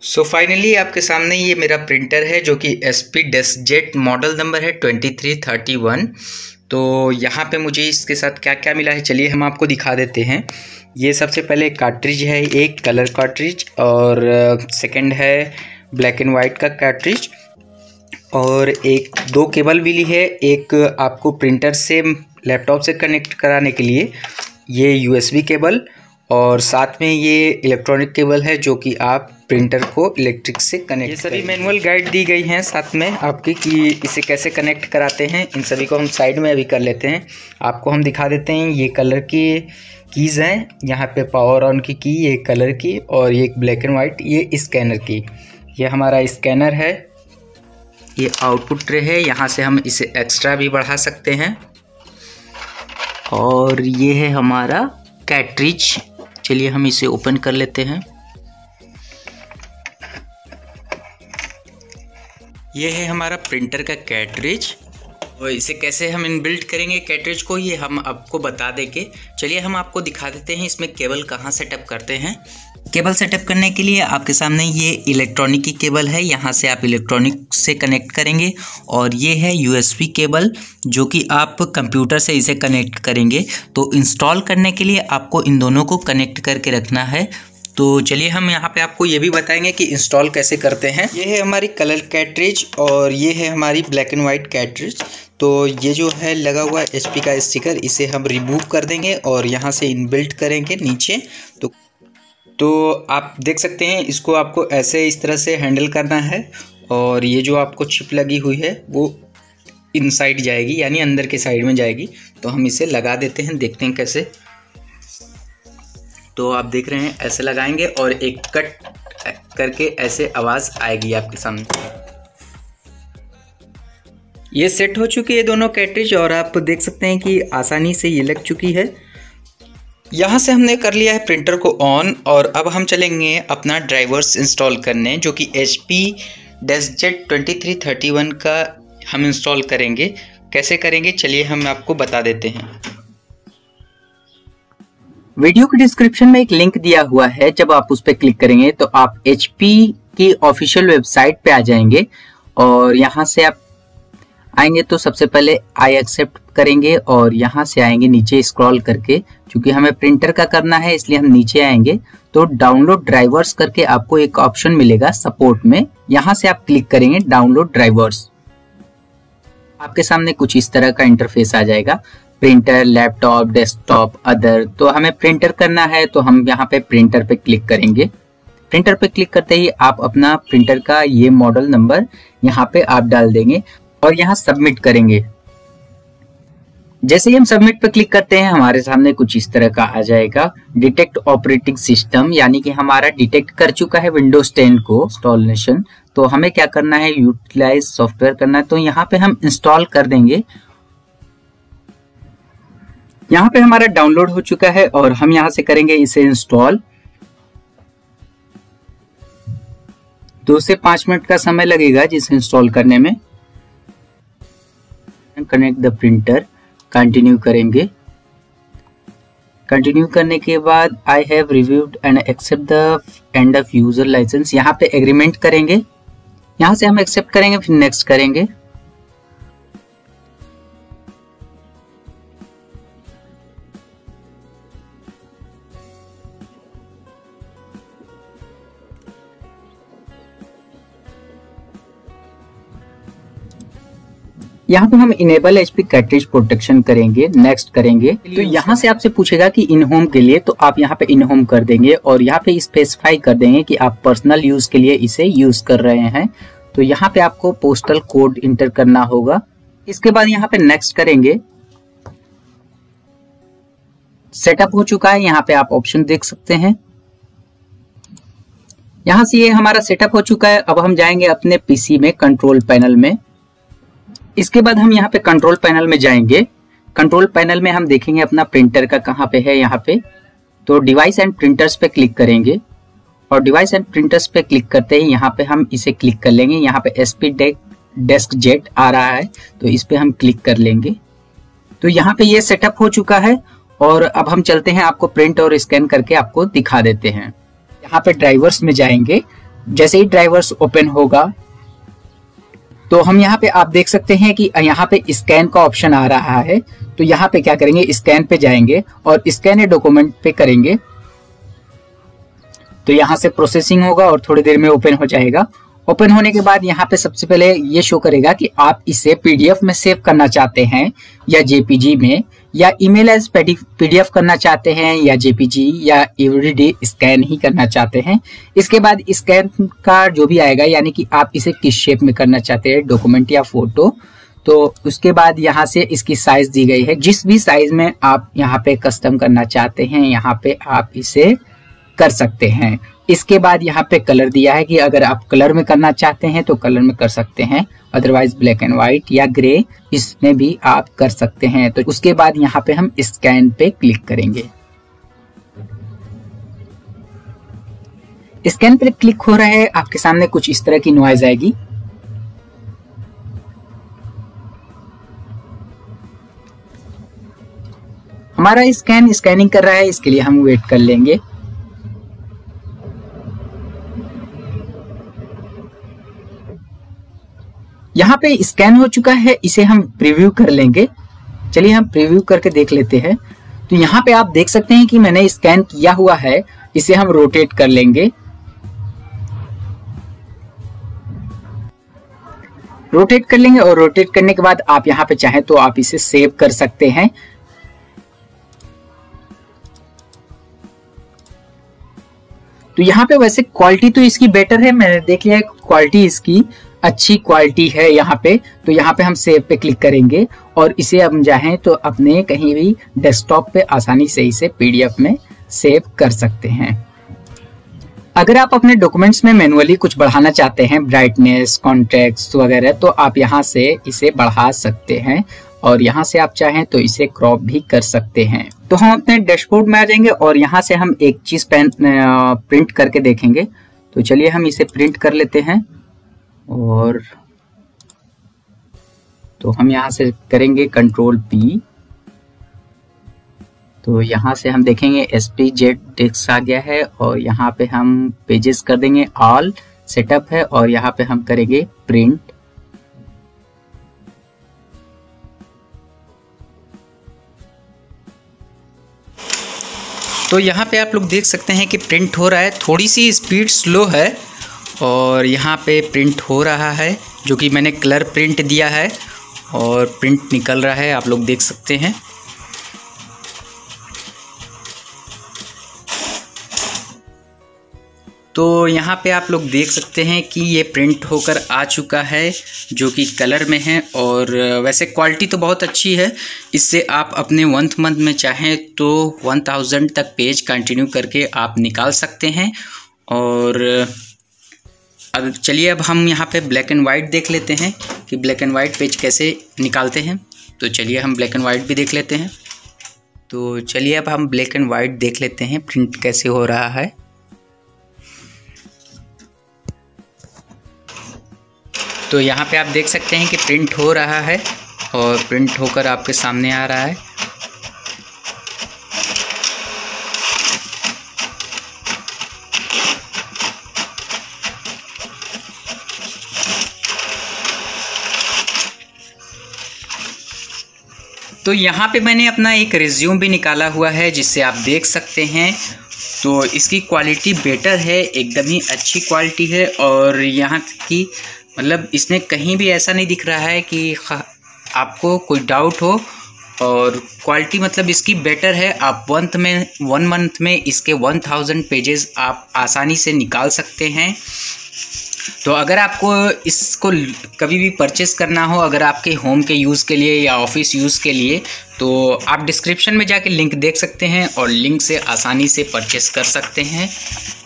So finally आपके सामने ये मेरा प्रिंटर है जो कि SP डेस्कजेट मॉडल नंबर है 2331। तो यहाँ पे मुझे इसके साथ क्या क्या मिला है चलिए हम आपको दिखा देते हैं। ये सबसे पहले कार्ट्रिज है, एक कलर कार्ट्रिज, और सेकंड है ब्लैक एंड वाइट का कार्ट्रिज, और एक दो केबल मिली है। एक आपको प्रिंटर से लैपटॉप से कनेक्ट कराने के लिए ये USB केबल, और साथ में ये इलेक्ट्रॉनिक केबल है जो कि आप प्रिंटर को इलेक्ट्रिक से कनेक्ट। ये सभी मैनुअल गाइड दी गई हैं साथ में आपकी कि इसे कैसे कनेक्ट कराते हैं। इन सभी को हम साइड में अभी कर लेते हैं, आपको हम दिखा देते हैं। ये कलर की कीज़ हैं, यहाँ पे पावर ऑन की ये कलर की, और ये ब्लैक एंड वाइट ये स्कैनर की। ये हमारा स्कैनर है, ये आउटपुट ट्रे है, यहाँ से हम इसे एक्स्ट्रा भी बढ़ा सकते हैं। और ये है हमारा कार्ट्रिज, चलिए हम इसे ओपन कर लेते हैं। ये है हमारा प्रिंटर का कार्ट्रिज, और इसे कैसे हम इनबिल्ट करेंगे कार्ट्रिज को ये हम आपको बता देंगे। चलिए हम आपको दिखा देते हैं इसमें केबल कहाँ सेटअप करते हैं। केबल सेटअप करने के लिए आपके सामने ये इलेक्ट्रॉनिक की केबल है, यहाँ से आप इलेक्ट्रॉनिक से कनेक्ट करेंगे, और ये है USB केबल जो कि आप कंप्यूटर से इसे कनेक्ट करेंगे। तो इंस्टॉल करने के लिए आपको इन दोनों को कनेक्ट करके रखना है। तो चलिए हम यहाँ पे आपको ये भी बताएंगे कि इंस्टॉल कैसे करते हैं। ये है हमारी कलर कार्ट्रिज और ये है हमारी ब्लैक एंड वाइट कार्ट्रिज। तो ये जो है लगा हुआ HP का स्टिकर, इसे हम रिमूव कर देंगे और यहाँ से इनबिल्ट करेंगे नीचे। तो आप देख सकते हैं इसको आपको ऐसे इस तरह से हैंडल करना है, और ये जो आपको चिप लगी हुई है वो इनसाइड जाएगी, यानी अंदर के साइड में जाएगी। तो हम इसे लगा देते हैं, देखते हैं कैसे। तो आप देख रहे हैं ऐसे लगाएंगे और एक कट करके ऐसे आवाज़ आएगी आपके सामने। ये सेट हो चुकी है दोनों कार्ट्रिज, और आप देख सकते हैं कि आसानी से ये लग चुकी है। यहाँ से हमने कर लिया है प्रिंटर को ऑन, और अब हम चलेंगे अपना ड्राइवर्स इंस्टॉल करने, जो कि HP डेस्कजेट 2331 का हम इंस्टॉल करेंगे। कैसे करेंगे चलिए हम आपको बता देते हैं। वीडियो के डिस्क्रिप्शन में एक लिंक दिया हुआ है, जब आप उस पर क्लिक करेंगे तो आप HP की ऑफिशियल वेबसाइट पे आ जाएंगे, और यहाँ से आप आएंगे तो सबसे पहले आई एक्सेप्ट करेंगे, और यहाँ से आएंगे नीचे स्क्रॉल करके। क्योंकि हमें प्रिंटर का करना है इसलिए हम नीचे आएंगे, तो डाउनलोड ड्राइवर्स करके आपको एक ऑप्शन मिलेगा सपोर्ट में, यहाँ से आप क्लिक करेंगे डाउनलोड ड्राइवर्स। आपके सामने कुछ इस तरह का इंटरफेस आ जाएगा, प्रिंटर, लैपटॉप, डेस्कटॉप, अदर। तो हमें प्रिंटर करना है तो हम यहाँ पे प्रिंटर पे क्लिक करेंगे। प्रिंटर पे क्लिक करते ही आप अपना प्रिंटर का ये मॉडल नंबर यहाँ पे आप डाल देंगे और यहाँ सबमिट करेंगे। जैसे ही हम सबमिट पे क्लिक करते हैं हमारे सामने कुछ इस तरह का आ जाएगा, डिटेक्ट ऑपरेटिंग सिस्टम, यानी कि हमारा डिटेक्ट कर चुका है विंडोज 10 को इंस्टॉलेशन। तो हमें क्या करना है, यूटिलाइज सॉफ्टवेयर करना है। तो यहाँ पे हम इंस्टॉल कर देंगे। यहाँ पे हमारा डाउनलोड हो चुका है और हम यहाँ से करेंगे इसे इंस्टॉल। 2 से 5 मिनट का समय लगेगा जिसे इंस्टॉल करने में। कनेक्ट द प्रिंटर, कंटिन्यू करेंगे। कंटिन्यू करने के बाद I have reviewed and accept the end of user licence, यहाँ पे एग्रीमेंट करेंगे। यहाँ से हम एक्सेप्ट करेंगे, फिर नेक्स्ट करेंगे। यहाँ पे हम इनेबल HP कार्ट्रिज प्रोटेक्शन करेंगे, नेक्स्ट करेंगे। तो यहाँ से आपसे पूछेगा कि इन होम के लिए, तो आप यहाँ पे इन होम कर देंगे और यहाँ पे स्पेसिफाई कर देंगे कि आप पर्सनल यूज के लिए इसे यूज कर रहे हैं। तो यहाँ पे आपको पोस्टल कोड इंटर करना होगा। इसके बाद यहाँ पे नेक्स्ट करेंगे। सेटअप हो चुका है, यहाँ पे आप ऑप्शन देख सकते हैं। यहाँ से ये हमारा सेटअप हो चुका है। अब हम जाएंगे अपने PC में कंट्रोल पैनल में। इसके बाद हम यहाँ पे कंट्रोल पैनल में जाएंगे। कंट्रोल पैनल में हम देखेंगे अपना प्रिंटर का कहाँ पे है, यहाँ पे। तो डिवाइस एंड प्रिंटर्स पे क्लिक करेंगे, और डिवाइस एंड प्रिंटर्स पे क्लिक करते ही यहाँ पे हम इसे क्लिक कर लेंगे। यहाँ पे SP डेस्कजेट आ रहा है तो इस पे हम क्लिक कर लेंगे। तो यहाँ पे ये सेटअप हो चुका है, और अब हम चलते हैं, आपको प्रिंट और स्कैन करके आपको दिखा देते हैं। यहाँ पे ड्राइवर्स में जाएंगे, जैसे ही ड्राइवर्स ओपन होगा तो हम यहाँ पे आप देख सकते हैं कि यहाँ पे स्कैन का ऑप्शन आ रहा है। तो यहाँ पे क्या करेंगे, स्कैन पे जाएंगे और स्कैन ए डॉक्यूमेंट पे करेंगे तो यहाँ से प्रोसेसिंग होगा और थोड़ी देर में ओपन हो जाएगा। ओपन होने के बाद यहाँ पे सबसे पहले ये शो करेगा कि आप इसे पीडीएफ में सेव करना चाहते हैं या जेपीजी में, या ईमेल एज पीडीएफ करना चाहते हैं या जेपीजी, या एवरीडे स्कैन ही करना चाहते हैं। इसके बाद स्कैन का जो भी आएगा, यानी कि आप इसे किस शेप में करना चाहते हैं, डॉक्यूमेंट या फोटो। तो उसके बाद यहाँ से इसकी साइज दी गई है, जिस भी साइज में आप यहाँ पे कस्टम करना चाहते हैं यहाँ पे आप इसे कर सकते हैं। इसके बाद यहाँ पे कलर दिया है कि अगर आप कलर में करना चाहते हैं तो कलर में कर सकते हैं, अदरवाइज ब्लैक एंड व्हाइट या ग्रे इसमें भी आप कर सकते हैं। तो उसके बाद यहाँ पे हम स्कैन पे क्लिक करेंगे। स्कैन पे क्लिक हो रहा है, आपके सामने कुछ इस तरह की नॉइज आएगी। हमारा स्कैनिंग कर रहा है, इसके लिए हम वेट कर लेंगे। यहाँ पे स्कैन हो चुका है, इसे हम प्रीव्यू कर लेंगे। चलिए हम प्रीव्यू करके देख लेते हैं। तो यहाँ पे आप देख सकते हैं कि मैंने स्कैन किया हुआ है, इसे हम रोटेट कर लेंगे। रोटेट कर लेंगे और रोटेट करने के बाद आप यहाँ पे चाहें तो आप इसे सेव कर सकते हैं। तो यहाँ पे वैसे क्वालिटी तो इसकी बेटर है, मैंने देख लिया है क्वालिटी इसकी अच्छी क्वालिटी है यहाँ पे। तो यहाँ पे हम सेव पे क्लिक करेंगे और इसे हम चाहें तो अपने कहीं भी डेस्कटॉप पे आसानी से इसे पीडीएफ में सेव कर सकते हैं। अगर आप अपने डॉक्यूमेंट्स में मैनुअली कुछ बढ़ाना चाहते हैं, ब्राइटनेस, कॉन्ट्रास्ट वगैरह, तो आप यहाँ से इसे बढ़ा सकते हैं और यहाँ से आप चाहें तो इसे क्रॉप भी कर सकते हैं। तो हम अपने डैशबोर्ड में आ जाएंगे और यहाँ से हम एक चीज प्रिंट करके देखेंगे। तो चलिए हम इसे प्रिंट कर लेते हैं और तो हम यहाँ से करेंगे कंट्रोल P। तो यहाँ से हम देखेंगे SPZ टेक्स्ट आ गया है और यहाँ पे हम पेजेस कर देंगे, ऑल सेटअप है और यहाँ पे हम करेंगे प्रिंट। तो यहाँ पे आप लोग देख सकते हैं कि प्रिंट हो रहा है, थोड़ी सी स्पीड स्लो है और यहाँ पे प्रिंट हो रहा है, जो कि मैंने कलर प्रिंट दिया है और प्रिंट निकल रहा है, आप लोग देख सकते हैं। तो यहाँ पे आप लोग देख सकते हैं कि ये प्रिंट होकर आ चुका है, जो कि कलर में है और वैसे क्वालिटी तो बहुत अच्छी है। इससे आप अपने 1 मंथ में चाहें तो 1000 तक पेज कंटिन्यू करके आप निकाल सकते हैं। और अब चलिए अब हम यहाँ पे ब्लैक एंड वाइट देख लेते हैं कि ब्लैक एंड वाइट पेज कैसे निकालते हैं। तो चलिए हम ब्लैक एंड वाइट भी देख लेते हैं। तो चलिए अब हम ब्लैक एंड वाइट देख लेते हैं प्रिंट कैसे हो रहा है। तो यहाँ पे आप देख सकते हैं कि प्रिंट हो रहा है और प्रिंट होकर आपके सामने आ रहा है। तो यहाँ पे मैंने अपना एक रिज्यूम भी निकाला हुआ है, जिससे आप देख सकते हैं। तो इसकी क्वालिटी बेटर है, एकदम ही अच्छी क्वालिटी है और यहाँ की मतलब इसमें कहीं भी ऐसा नहीं दिख रहा है कि आपको कोई डाउट हो। और क्वालिटी मतलब इसकी बेटर है। आप 1 मंथ में इसके 1000 पेजेस आप आसानी से निकाल सकते हैं। तो अगर आपको इसको कभी भी परचेस करना हो, अगर आपके होम के यूज़ के लिए या ऑफिस यूज़ के लिए, तो आप डिस्क्रिप्शन में जाके लिंक देख सकते हैं और लिंक से आसानी से परचेस कर सकते हैं।